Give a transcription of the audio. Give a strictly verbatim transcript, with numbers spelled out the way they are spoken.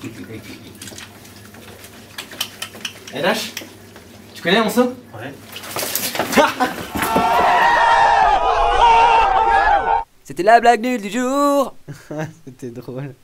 Eh Dash, tu connais mon saut? Ouais. C'était la blague nulle du jour. C'était drôle.